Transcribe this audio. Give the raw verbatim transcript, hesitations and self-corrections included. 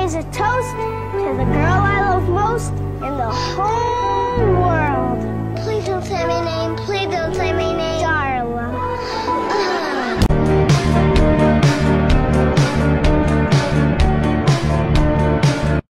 is a toast to the girl I love most in the whole